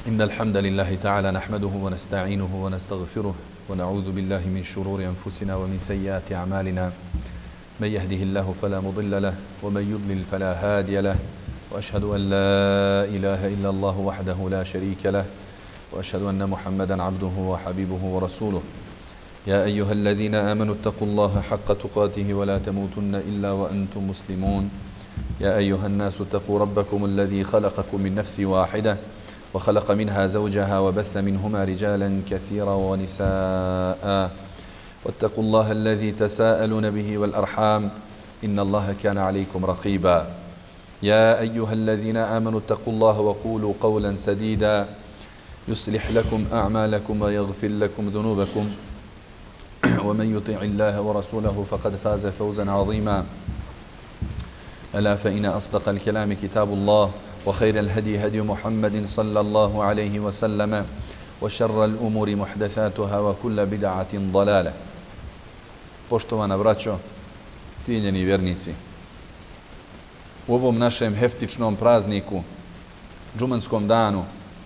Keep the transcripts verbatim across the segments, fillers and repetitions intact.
إن الحمد لله تعالى نحمده ونستعينه ونستغفره ونعوذ بالله من شرور أنفسنا ومن سيئات أعمالنا من يهده الله فلا مضل له ومن يضلل فلا هادي له وأشهد أن لا إله إلا الله وحده لا شريك له وأشهد أن محمدا عبده وحبيبه ورسوله يا أيها الذين آمنوا اتقوا الله حق تقاته ولا تموتن إلا وأنتم مسلمون يا أيها الناس اتقوا ربكم الذي خلقكم من نفس واحدة وخلق منها زوجها وبث منهما رجالا كثيرا ونساء واتقوا الله الذي تساءلون به والأرحام إن الله كان عليكم رقيبا يا أيها الذين آمنوا اتقوا الله وقولوا قولا سديدا يصلح لكم أعمالكم ويغفر لكم ذنوبكم ومن يطع الله ورسوله فقد فاز فوزا عظيما ألا فإن أصدق الكلام كتاب الله وخير الهدي هدي محمد صلى الله عليه وسلم وشر الأمور محدثاتها وكل بدعة ضلالة. Poštovana braćo, cijenjeni vjernici, u ovom našem heftičnom prazniku, džumanskom danu,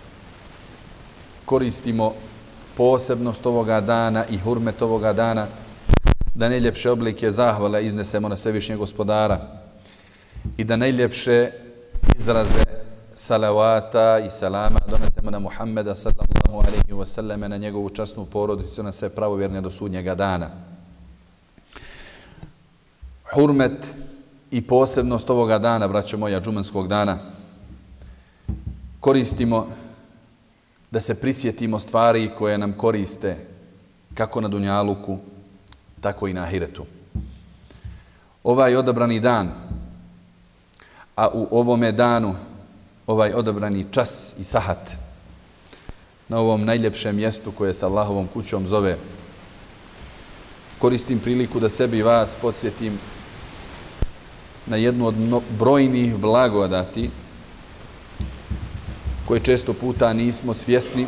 koristimo posebnost ovoga dana i hurmet ovoga dana da najljepše oblike zahvala iznesemo na Svevišnjeg Gospodara i da najljepše izraze salavata i salama donesemo na Muhammeda sallallahu alaihi wa sallam, na njegovu časnu porodicu, na sve pravovjerne do sudnjega dana. Hurmet i posebnost ovoga dana, braćo moja, džumanskog dana, koristimo da se prisjetimo stvari koje nam koriste kako na dunjaluku, tako i na ahiretu. Ovaj odabrani dan, a u ovome danu ovaj odabrani čas i sahat na ovom najljepšem mjestu koje se Allahovom kućom zove, koristim priliku da sebi i vas podsjetim na jednu od brojnih blagodati koje često puta nismo svjesni,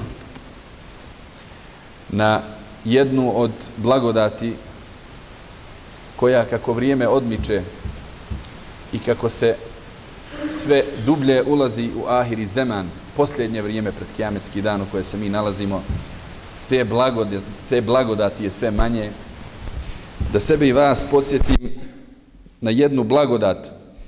na jednu od blagodati koja kako vrijeme odmiče i kako se sve dublje ulazi u ahiri zeman, posljednje vrijeme pred kijametski dan u koje se mi nalazimo, te blagodati, te blagodati je sve manje, da sebe i vas podsjetim na jednu blagodat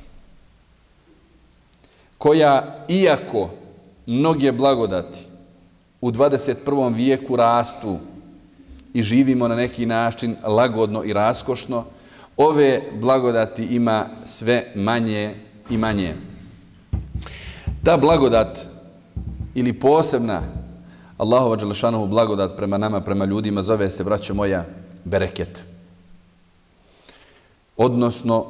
koja, iako mnoge blagodati u dvadeset prvom vijeku rastu i živimo na neki način lagodno i raskošno, ove blagodati ima sve manje i manje. Ta blagodat ili posebna Allahova dželešanuhu blagodat prema nama, prema ljudima, zove se, braćo moja, bereket. Odnosno,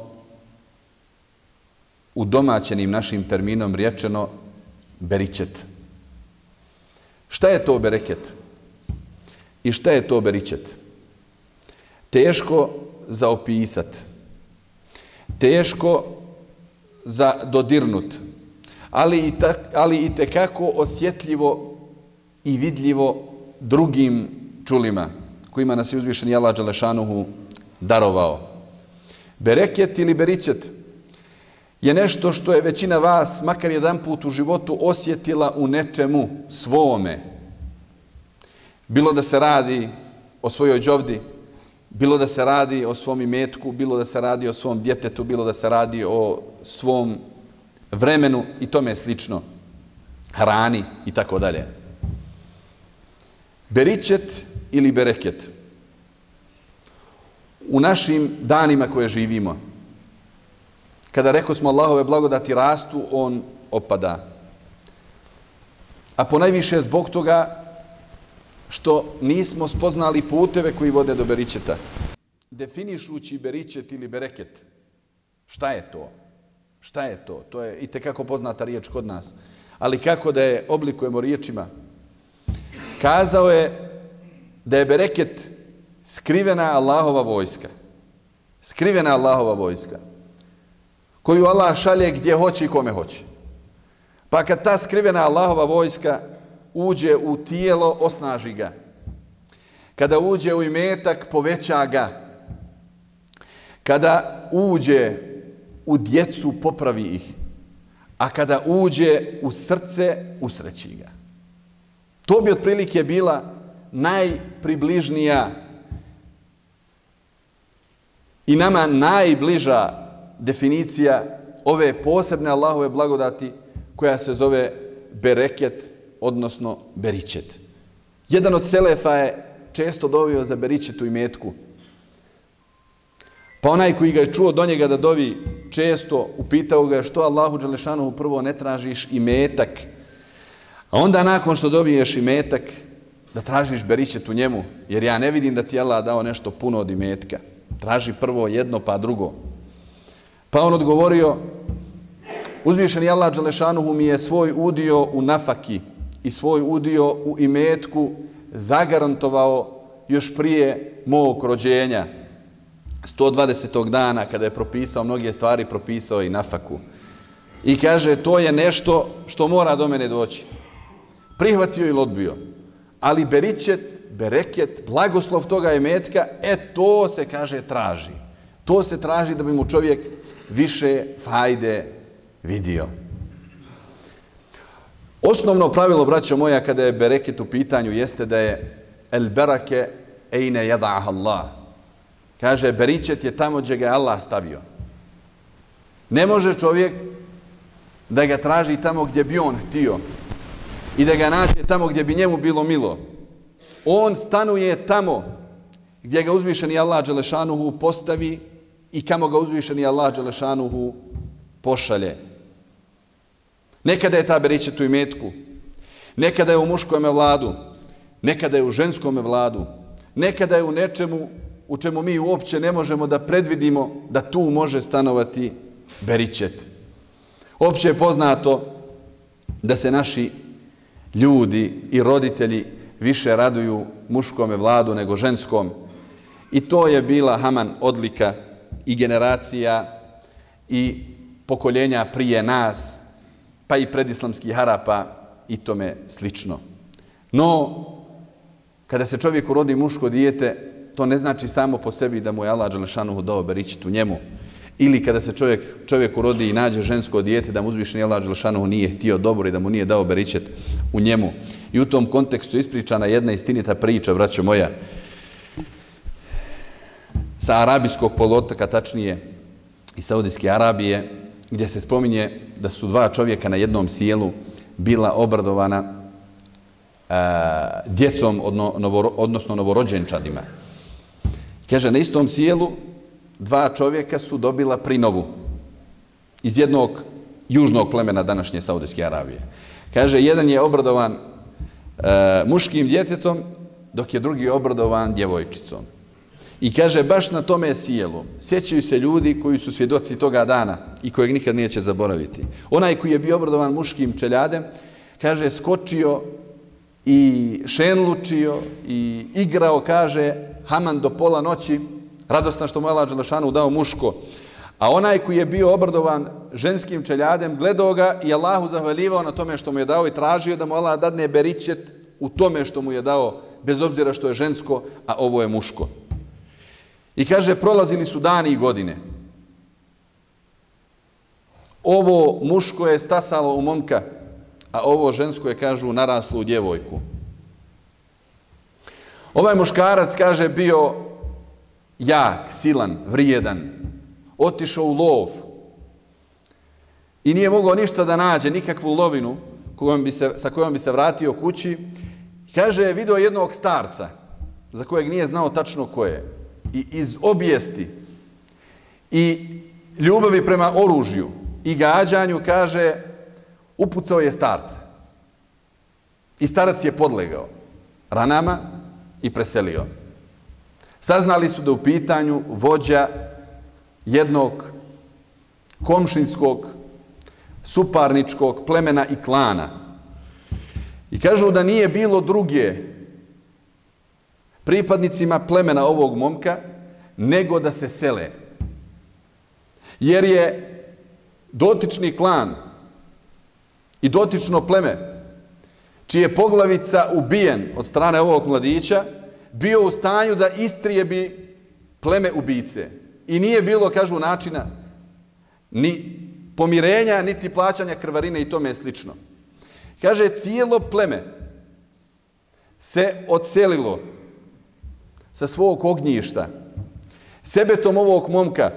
u domaćenim našim terminom rečeno, beričet. Šta je to bereket? I šta je to beričet? Teško za opisat. Teško za dodirnut. Ali i, tak, ali i tekako osjetljivo i vidljivo drugim čulima kojima nas je uzvišeni Allah dželešanuhu darovao. Bereket ili beričet je nešto što je većina vas makar jedan put u životu osjetila u nečemu svome. Bilo da se radi o svojoj đovdi, bilo da se radi o svom imetku, bilo da se radi o svom djetetu, bilo da se radi o svom vremenu i tome slično, hrani i tako dalje. Beričet ili bereket. U našim danima koje živimo, kada reko smo Allahove blagodati rastu, on opada. A ponajviše zbog toga što nismo spoznali puteve koji vode do beričeta. Definišući beričet ili bereket, šta je to? Šta je to? To je itekako poznata riječ kod nas. Ali kako da je oblikujemo riječima? Kazao je da je bereket skrivena Allahova vojska. Skrivena Allahova vojska. Koju Allah šalje gdje hoće i kome hoće. Pa kad ta skrivena Allahova vojska uđe u tijelo, osnaži ga. Kada uđe u imetak, poveća ga. Kada uđe u djecu, popravi ih. A kada uđe u srce, usreći ga. To bi otprilike bila najpribližnija i nama najbliža definicija ove posebne Allahove blagodati koja se zove bereket, odnosno beričet. Jedan od selefa je često dovio za beričet u imetku. Pa onaj koji ga je čuo do njega da dovi često, upitao ga je što Allahu dželešanuhu prvo ne tražiš imetak, a onda nakon što dobiješ imetak da tražiš beričet u njemu, jer ja ne vidim da ti Allah dao nešto puno od imetka. Traži prvo jedno pa drugo. Pa on odgovorio, uzvišeni Allah dželešanuhu mi je svoj udio u nafaki i svoj udio u imetku zagarantovao još prije mog rođenja. sto dvadesetog dana kada je propisao mnoge stvari, propisao i nafaku. I kaže, to je nešto što mora do mene doći. Prihvatio ili odbio. Ali beričet, bereket, blagoslov toga imetka, e to se, kaže, traži. To se traži da bi mu čovjek više fajde vidio. Osnovno pravilo, braćo moja, kada je bereket u pitanju, jeste da je el berake ejne jada'ah Allah. Kaže, beričet je tamo gdje ga je Allah stavio. Ne može čovjek da ga traži tamo gdje bi on htio i da ga nađe tamo gdje bi njemu bilo milo. On stanuje tamo gdje ga uzvišeni Allah dželešanuhu postavi i kamo ga uzvišeni Allah dželešanuhu pošalje. Nekada je ta beričet u imetku, nekada je u muškome vladu, nekada je u ženskome vladu, nekada je u nečemu u čemu mi uopće ne možemo da predvidimo da tu može stanovati beričet. Opće je poznato da se naši ljudi i roditelji više raduju muškome vladu nego ženskom. I to je bila haman odlika i generacija i pokoljenja prije nas, pa i predislamskih Arapa i tome slično. No, kada se čovjeku rodi muško dijete, to ne znači samo po sebi da mu je Allah dželešanuhu dao beričet u njemu. Ili kada se čovjek, čovjeku rodi i nađe žensko dijete, da mu uzvišeni Allah dželešanuhu nije htio dobro i da mu nije dao beričet u njemu. I u tom kontekstu ispričana jedna istinita priča, braćo moja, sa arabijskog poluotoka, tačnije i Saudijske Arabije, gdje se spominje da su dva čovjeka na jednom sjelu bila obradovana a, djecom, odnosno novorođenčadima. Kaže, na istom sjelu dva čovjeka su dobila prinovu iz jednog južnog plemena današnje Saudijske Arabije. Kaže, jedan je obradovan e, muškim djetetom, dok je drugi obradovan djevojčicom. I kaže, baš na tome sjelu sjećaju se ljudi koji su svjedoci toga dana i kojeg nikad neće zaboraviti. Onaj koji je bio obradovan muškim čeljadem, kaže, skočio i šenlučio i igrao, kaže, haman do pola noći, radostan što mu je Allah dželešanuhu dao muško. A onaj koji je bio obradovan ženskim čeljadem, gledao ga i Allahu zahvaljivao na tome što mu je dao i tražio da mu Allah dadne beričet u tome što mu je dao, bez obzira što je žensko, a ovo je muško. I kaže, prolazili su dani i godine. Ovo muško je stasalo u momka, a ovo žensko je, kažu, naraslo u djevojku. Ovaj muškarac, kaže, bio jak, silan, vrijedan, otišao u lov i nije mogao ništa da nađe, nikakvu lovinu kojom bi se, sa kojom bi se vratio kući. Kaže, vidio jednog starca za kojeg nije znao tačno ko je. I iz obijesti i ljubavi prema oružju i gađanju, kaže, upucao je starca. I starac je podlegao ranama i preselio. Saznali su da u pitanju vođa jednog komšinskog, suparničkog plemena i klana. I kažu da nije bilo druge pripadnicima plemena ovog momka nego da se sele. Jer je dotični klan i dotično pleme, čiji je poglavica ubijen od strane ovog mladića, bio u stanju da istrijebi pleme ubice. I nije bilo, kažu, načina ni pomirenja, niti plaćanja krvarine i tome slično. Kaže, cijelo pleme se odselilo sa svog ognjišta, sebetom ovog momka,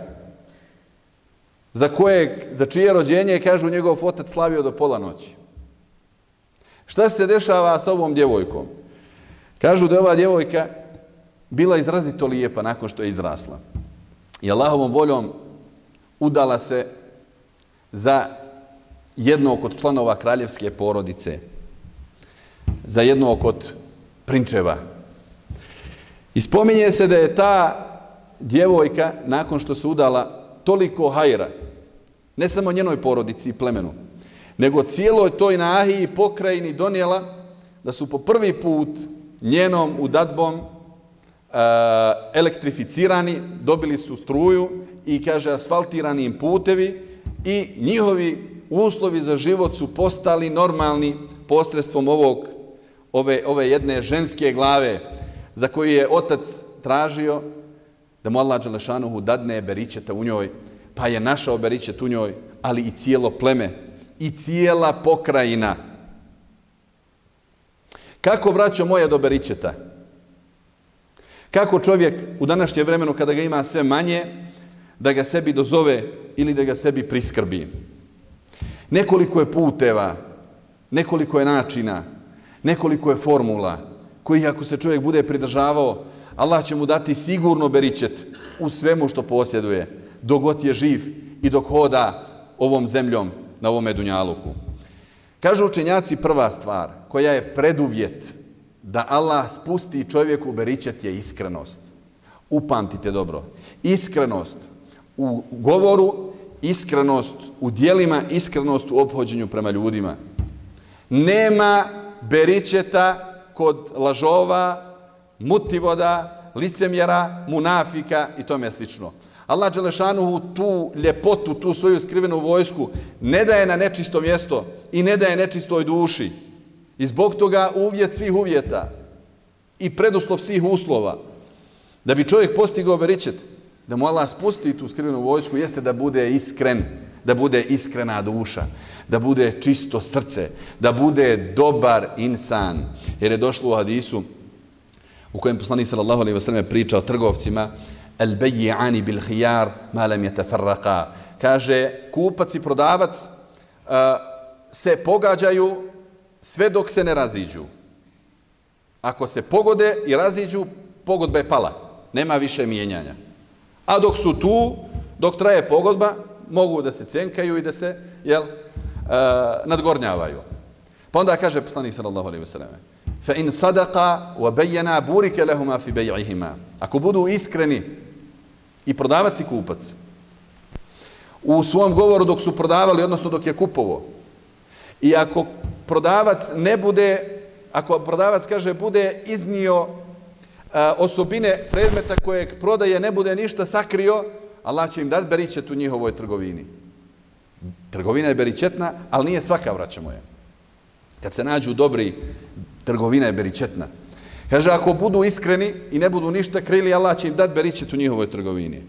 za kojeg, za čije rođenje, kažu, njegov otac slavio do pola noći. Šta se dešava sa ovom djevojkom? Kažu da je ova djevojka bila izrazito lijepa nakon što je izrasla. I Allahovom voljom udala se za jednog od članova kraljevske porodice, za jednog od prinčeva. I spominje se da je ta djevojka, nakon što se udala, toliko hajra, ne samo njenoj porodici i plemenu, nego cijeloj toj nahiji i pokrajini donijela da su po prvi put njenom udadbom elektrificirani, dobili su struju i, kaže, asfaltirani im putevi i njihovi uslovi za život su postali normalni posredstvom ovog, ove, ove jedne ženske glave za koju je otac tražio da mu Allah dželešanuhu dadne beričeta u njoj, pa je našao beričet u njoj, ali i cijelo pleme i cijela pokrajina. Kako, braćo moje, do beričeta? Kako čovjek u današnje vremenu, kada ga ima sve manje, da ga sebi dozove ili da ga sebi priskrbi? Nekoliko je puteva, nekoliko je načina, nekoliko je formula, koji ako se čovjek bude pridržavao, Allah će mu dati sigurno beričet u svemu što posjeduje, dok god je živ i dok hoda ovom zemljom na ovome dunjaluku. Kažu učenjaci, prva stvar koja je preduvjet da Allah spusti čovjeku beričet je iskrenost. Upamtite dobro. Iskrenost u govoru, iskrenost u djelima, iskrenost u ophođenju prema ljudima. Nema beričeta kod lažova, mutivoda, licemjera, munafika i tome slično. Allah dželešanuhu tu ljepotu, tu svoju skrivenu vojsku ne daje na nečisto mjesto i ne daje nečistoj duši. I zbog toga uvjet svih uvjeta i preduslov svih uslova da bi čovjek postigao beričet, da mu Allah spusti tu skrivenu vojsku, jeste da bude iskren, da bude iskrena duša, da bude čisto srce, da bude dobar insan. Jer je došlo u hadisu u kojem poslanik sallallahu alejhi ve sellem priča o trgovcima: el bej'ani bil khiyar ma lam yatafarraqa. Kaže, kupac i prodavac uh, se pogađaju sve dok se ne raziđu. Ako se pogode i raziđu, pogodba je pala. Nema više mijenjanja. A dok su tu, dok traje pogodba, mogu da se cenkaju i da se, jel, uh, nadgornjavaju. Pa onda kaže poslanik sallallahu alejhi ve sellem: fa in sadaqa wa bayyana burika lahumā fi bay'ihima. Ako budu iskreni i prodavac i kupac u svom govoru dok su prodavali, odnosno dok je kupovo, i ako prodavac ne bude, ako prodavac, kaže, bude iznio a, osobine predmeta kojeg prodaje, ne bude ništa sakrio, Allah će im dati beričet u njihovoj trgovini. Trgovina je beričetna, ali nije svaka, braćo moje. Kad se nađu dobri, trgovina je beričetna. Kaže, ako budu iskreni i ne budu ništa krili, Allah će im dati beričet u njihovoj trgovini.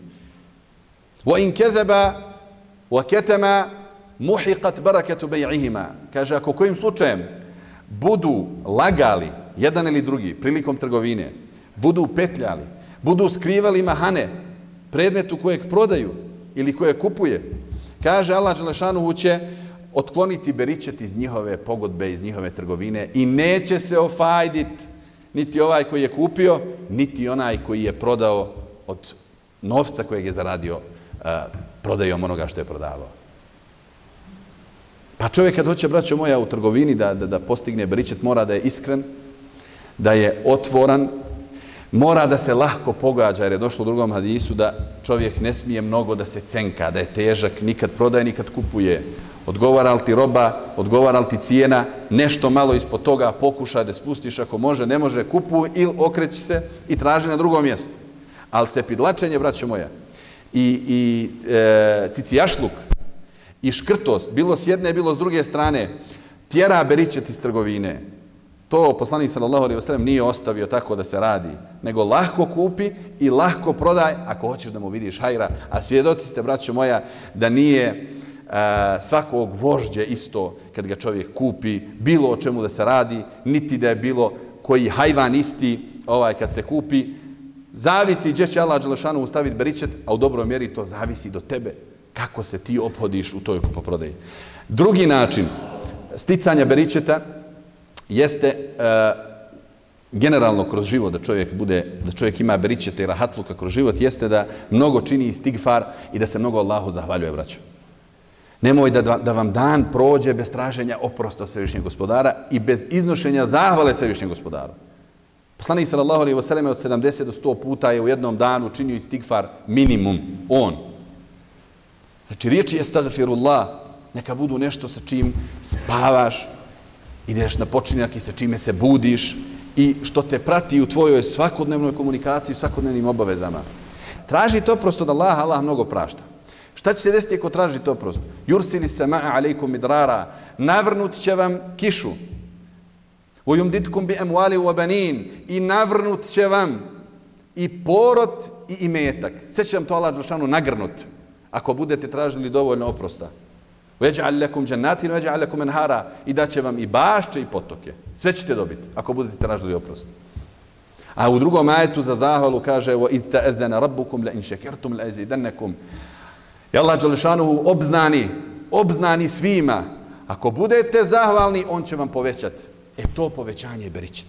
Wa in kezeba wa ketema muhiqat baraketu bej'ihima. Kaže, ako kojim slučajem budu lagali, jedan ili drugi, prilikom trgovine, budu petljali, budu skrivali mahane predmetu kojeg prodaju ili kojeg kupuje, kaže, Allah dželešanuhu će otkloniti beričet iz njihove pogodbe, iz njihove trgovine i neće se ofajditi niti ovaj koji je kupio, niti onaj koji je prodao od novca kojeg je zaradio uh, prodajom onoga što je prodavao. Pa čovjek kad hoće, braćo moja, u trgovini da, da, da postigne beričet, mora da je iskren, da je otvoran, mora da se lahko pogađa, jer je došlo u drugom hadisu da čovjek ne smije mnogo da se cenka, da je težak, nikad prodaje, nikad kupuje. Odgovara li ti roba, odgovara li ti cijena, nešto malo ispod toga pokušaj da spustiš, ako može, ne može, kupuj ili okreći se i traži na drugom mjestu. Ali cepidlačenje, braćo moja, i, i e, cicijašluk, i škrtost, bilo s jedne, bilo s druge strane, tjera beričet iz trgovine. To poslanik sallallahu alejhi ve sellem nije ostavio tako da se radi, nego lahko kupi i lahko prodaj ako hoćeš da mu vidiš hajra. A svjedoci ste, braćo moja, da nije uh, svakog vožđe isto kad ga čovjek kupi, bilo o čemu da se radi, niti da je bilo koji hajvan isti, ovaj, kad se kupi, zavisi gdje će Allah dželešanu staviti beričet, a u dobroj mjeri to zavisi do tebe, kako se ti ophodiš u toj kupoprodaji. Drugi način sticanja beričeta jeste e, generalno kroz život, da čovjek bude, da čovjek ima beričete i rahatluka kroz život, jeste da mnogo čini istigfar i da se mnogo Allahu zahvaljuje, braćo. Nemoj da, da vam dan prođe bez traženja oprosta Svevišnjeg Gospodara i bez iznošenja zahvale Svevišnjem Gospodaru. Poslanik sallallahu alejhi ve selleme od sedamdeset do sto puta je u jednom danu činio istigfar minimum, on. Znači, riječi je estagfirullah, neka budu nešto sa čim spavaš, ideš na počinjak i sa čime se budiš i što te prati u tvojoj svakodnevnoj komunikaciji, svakodnevnim obavezama. Tražite oprost od Allaha, Allah mnogo prašta. Šta će se desiti ako tražite oprost? Yursili sama'a alejkum midrara, navrnut će vam kišu. وَيُمْدِدْكُمْ بِأَمْوَالِ وَبَنِينَ i navrnut će vam i porod i imetak. Sve će vam to Allah dželešanu nagrnut ako budete tražili dovoljno oprosta. وَيَجْعَلْ لَكُمْ جَنَّاتٍ وَيَجْعَلْ لَكُمْ أَنْهَارًا i daće vam i bašče i potoke. Sve ćete dobiti ako budete tražili oprost. A u drugom ajetu za zahvalu kaže وَإِذْ تَأَذَّنَ رَبُّكُمْ لَإِنْ شَكَرْتُمْ لَأَزِيدَنَّكُمْ i Allah dželešanu obznani, obznani svima. Ako budete zahvalni, on će vam povećati. E to povećanje je beričet.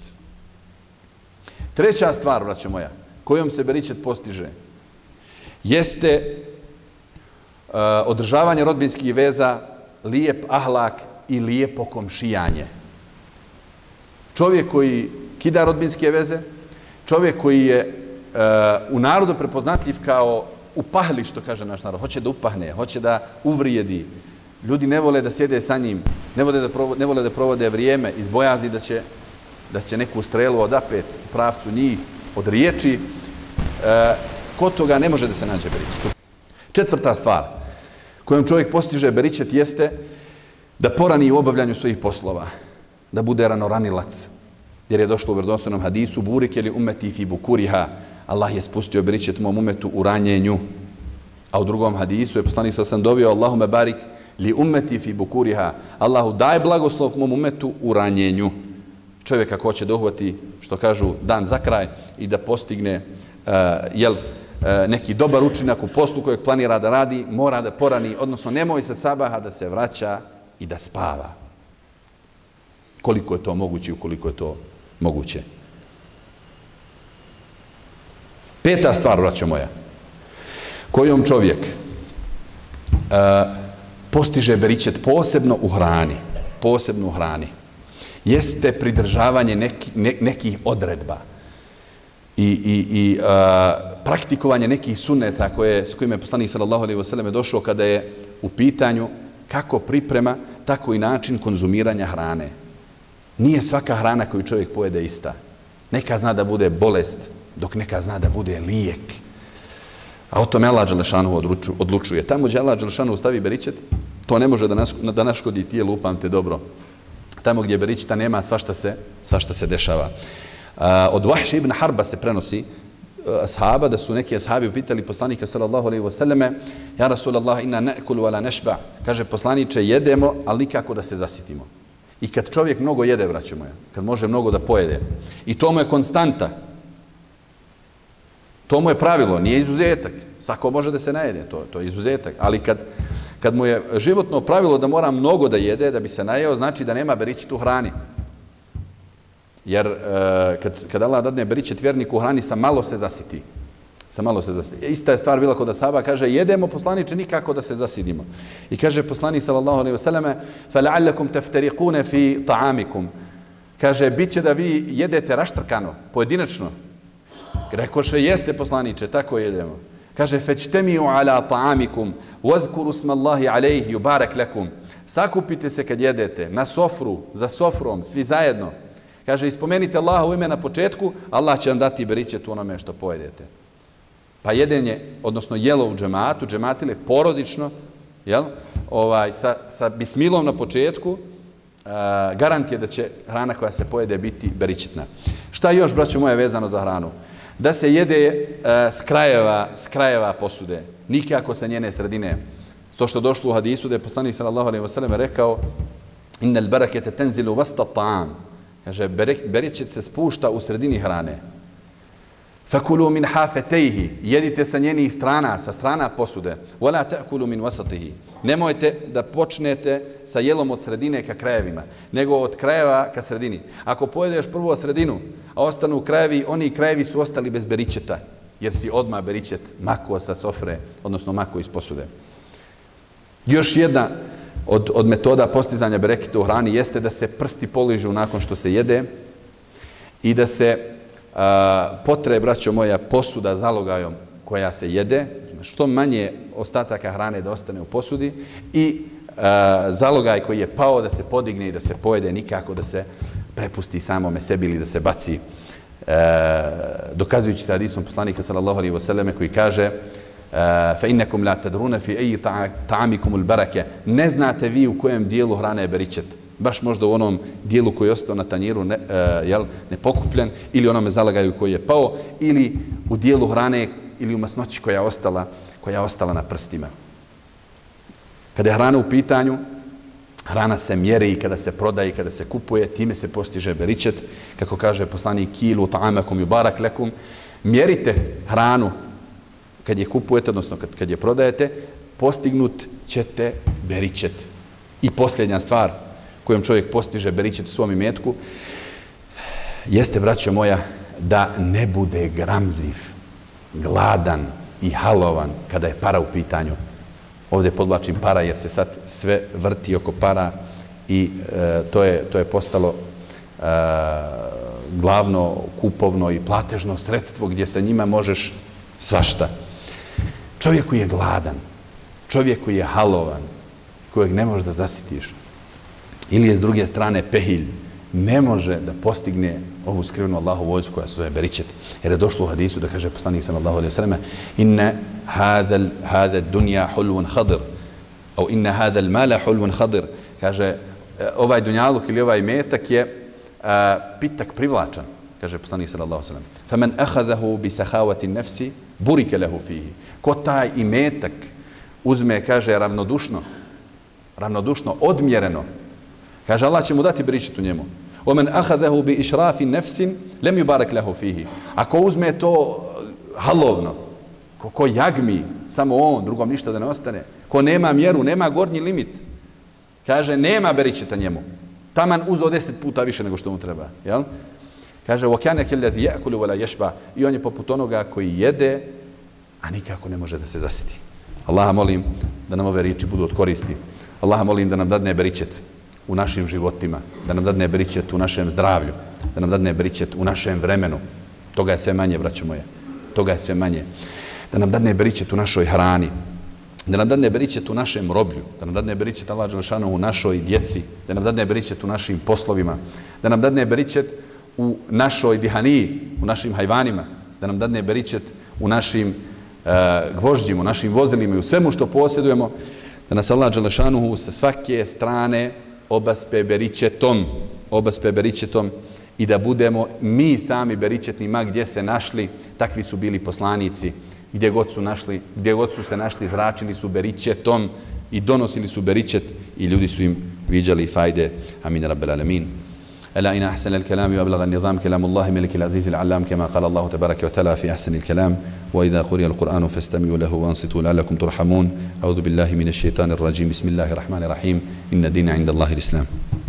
Treća stvar, braćo moja, kojom se beričet postiže, jeste uh, održavanje rodbinskih veza, lijep ahlak i lijepo komšijanje. Čovjek koji kida rodbinske veze, čovjek koji je uh, u narodu prepoznatljiv kao upahli, što kaže naš narod, hoće da upahne, hoće da uvrijedi. Ljudi ne vole da sjede sa njim, ne vole da provode, ne vole da provode vrijeme iz bojazni da će, da će neku strelu odapet u pravcu njih od riječi. E, kod toga ne može da se nađe beričet. Četvrta stvar kojom čovjek postiže beričet jeste da porani u obavljanju svojih poslova, da bude ranoranilac. Jer je došlo u vjerodostojnom hadisu burik ili umeti fi bukuriha, Allah je spustio beričet mom umetu u ranjenju. A u drugom hadisu je poslanik sallallahu alejhi ve sellem dovio Allahume barik li ummeti fi bukuriha, Allahu daj blagoslov mom umetu u ranjenju. Čovjek ako hoće da uhvati, što kažu, dan za kraj i da postigne uh, jel, uh, neki dobar učinak u poslu kojeg planira da radi, mora da porani, odnosno nemoj se sabaha da se vraća i da spava. Koliko je to moguće i koliko je to moguće. Peta stvar, braćo moja, kojom čovjek uh, postiže beričet posebno u hrani, posebno u hrani, jeste pridržavanje neki, ne, nekih odredba i, i, i uh, praktikovanje nekih sunneta koje, s kojima je poslanik sallallahu alejhi ve selleme došao kada je u pitanju kako priprema, tako i način konzumiranja hrane. Nije svaka hrana koju čovjek pojede ista. Neka zna da bude bolest, dok neka zna da bude lijek. A o tome Allah dželešanu odlučuje. Tamo gdje Allah dželešanu stavi beričet, to ne može da, nas, da naškodi tijelu, upamte dobro. Tamo gdje beričeta nema, svašta se, svašta se dešava. Uh, od Wahši ibn Harba se prenosi uh, ashaba, da su neki ashabi upitali poslanika sallallahu alejhi ve selleme, ja Rasulallah, inna ne'kulu ala nešba. Kaže, poslaniče, jedemo, ali nikako da se zasitimo. I kad čovjek mnogo jede, braćo moja, kad može mnogo da pojede, i to mu je konstanta, to mu je pravilo, nije izuzetak. Svako može da se najede, to, to je izuzetak. Ali kad, kad mu je životno pravilo da mora mnogo da jede, da bi se najeo, znači da nema beričet u hrani. Jer e, kad, kad Allah dadne beričet vjerniku u hrani, sa malo se zasiti. Sa malo se zasiti. Ista je stvar bila kod ashaba, kaže, jedemo poslaniče nikako da se zasidimo. I kaže poslanik sallallahu alejhi ve selleme, فَلَعَلَّكُمْ تَفْتَرِقُونَ فِي طَعَامِكُمْ. Kaže, bit će da vi jedete raštrkano, pojedinačno. Rekoše, jeste poslaniče, tako jedemo. Kaže, فَجْتَمِيُوا عَلَى طَعَامِكُمْ وَذْكُرُوا اسْمَ اللَّهِ عَلَيْهِ يُبَارَكْ لَكُمْ. Sakupite se kad jedete, na sofru, za sofrom, svi zajedno. Kaže, ispomenite Allaha u ime na početku, Allah će vam dati beričet u onome što pojedete. Pa jedenje, odnosno jelo u džematu, džematile porodično, jel? Ovaj, sa, sa bismilom na početku, uh, garant je da će hrana koja se pojede biti beričetna. Šta još, braćo moje, vezano za hranu? Da se jede uh, s, krajeva, s krajeva posude, nikako sa njene sredine. To što došlo u hadisu da je poslanik sallallahu alejhi ve sellem rekao innal barakete tenzilu vasta ta'am. Kaže, beričet se spušta u sredini hrane. Fakulu min hafetejhi, jedite sa njenih strana, sa strana posude. Wala ta'kulu min wasatihi. Nemojte da počnete sa jelom od sredine ka krajevima, nego od krajeva ka sredini. Ako pojedeš prvo sredinu, a ostanu krajevi, oni krajevi su ostali bez beričeta, jer si odmah beričet mako sa sofre, odnosno mako iz posude. Još jedna od, od metoda postizanja bereketa u hrani jeste da se prsti poližu nakon što se jede i da se a, potre, braćo moja, posuda zalogajom koja se jede, što manje ostataka hrane da ostane u posudi i a, zalogaj koji je pao da se podigne i da se pojede, nikako da se prepusti samome sebi ili da se baci, a, dokazujući sa hadisom poslanika sallallahu alejhi ve selleme koji kaže fa innakum la tadruna fi ayi ta'amikum al-baraka. Ne znate vi u kojem dijelu hrane je beričet. Baš možda u onom dijelu koji je ostao na tanjiru ne, uh, jel, nepokupljen, ili onome zalagaju koji je pao, ili u dijelu hrane ili u masnoći koja je ostala, koja je ostala na prstima. Kada je hrana u pitanju, hrana se mjeri i kada se prodaje i kada se kupuje, time se postiže beričet. Kako kaže poslanik, kilu ta'amakum yubarak lakum, mjerite hranu kad je kupujete, odnosno kad, kad je prodajete, postignut ćete beričet. I posljednja stvar kojom čovjek postiže beričet u svom imetku jeste, braćo moja, da ne bude gramziv, gladan i halovan kada je para u pitanju. Ovdje podvlačim para jer se sad sve vrti oko para i e, to, je, to je postalo e, glavno kupovno i platežno sredstvo gdje sa njima možeš svašta. Čovjek koji je gladan, čovjek koji je halovan, kojeg ne možeš da zasitiš, ili je s druge strane pehilj, ne može da postigne ovu skrivenu Allahu vojsku koja se zove beričet. Jer je došlo u hadisu da kaže poslanik sallallahu alejhi ve selleme: inna hadal hada dunya hulwun khadir, au inna hadal mala hulwun khadir. Kaže, ovaj dunjaluk ili ovaj metak je a, pitak privlačan, kaže poslanik sallallahu alejhi ve sellem. Faman akhadahu bi sakhawati nafsi burika lahu fihi. Ko taj imetak uzme, kaže, ravnodušno, ravnodušno, odmjereno, kaže, Allah će mu dati beričet u njemu. وَمَنْ أَخَذَهُ بِإِشْرَافِ نَفْسٍ لَمْ يُبَارَكْ لَهُ فِيهِ. Ako uzme to halovno, ko, ko jagmi, samo on, drugom ništa da ne ostane, ko nema mjeru, nema gornji limit, kaže, nema beričeta njemu. Taman uzeo deset puta više nego što mu treba. Jel? Kaže, وَكَانَ كَلَّذِي يَأْكُلُ وَلَا يَشْبَى. I on je poput onoga koji jede, a nikako ne može da se zasiti. Allaha molim da nam ove riječi budu od koristi. Allaha molim da nam dadne beričet u našim životima, da nam dadne beričet u našem zdravlju, da nam dadne beričet u našem vremenu. Toga je sve manje, braćo moje. Toga je sve manje. Da nam dadne beričet u našoj hrani, da nam dadne beričet u našem roblju, da nam dadne beričet, Allah dželešanu, u našoj djeci, da nam dadne beričet u našim poslovima, da nam dadne beričet u našoj dihaniji, u našim hajvanima, da nam dadne beričet u našim uh, gvožđima, u našim vozilima i u svemu što posjedujemo, da nas Allah dželešanu sa svake strane obaspe beričetom, obaspe beričetom i da budemo mi sami beričetni, ma gdje se našli, takvi su bili poslanici, gdje god su, našli, gdje god su se našli, zračili su beričetom i donosili su beričet i ljudi su im viđali fajde. Amin, rabbel alamin. ألا إن أحسن الكلام وأبلغ النظام كلام الله ملك العزيز العلام كما قال الله تبارك وتعالى في أحسن الكلام وإذا قرئ القرآن فاستمعوا له وانصتوا لعلكم ترحمون. أعوذ بالله من الشيطان الرجيم. بسم الله الرحمن الرحيم. إن الدين عند الله الإسلام.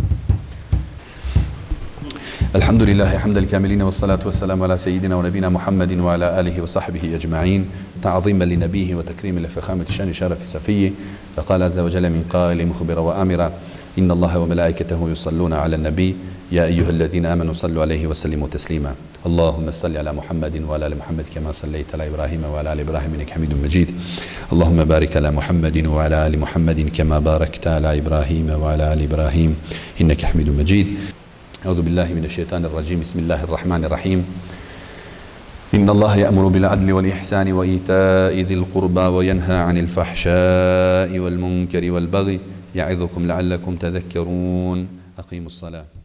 الحمد لله حمد الكاملين والصلاة والسلام على سيدنا ونبينا محمد وعلى آله وصحبه أجمعين تعظيما لنبيه وتكريما لفخامة الشان شرف صفيه. فقال عز وجل من قائل مخبرا وآمرا إن الله وملائكته يصلون على النبي يا أيها الذين آمنوا صلوا عليه وسلموا تسليما. اللهم صل على محمد وعلى آل محمد كما صليت على إبراهيم وعلى آل إبراهيم إنك حميد مجيد. اللهم بارك على محمد وعلى آل محمد كما باركت على إبراهيم وعلى آل إبراهيم إنك حميد مجيد. أعوذ بالله من الشيطان الرجيم. بسم الله الرحمن الرحيم. إن الله يأمر بالعدل والإحسان وإيتاء ذي القربى وينهى عن الفحشاء والمنكر والبغي يعظكم لعلكم تذكرون. أقيموا الصلاة.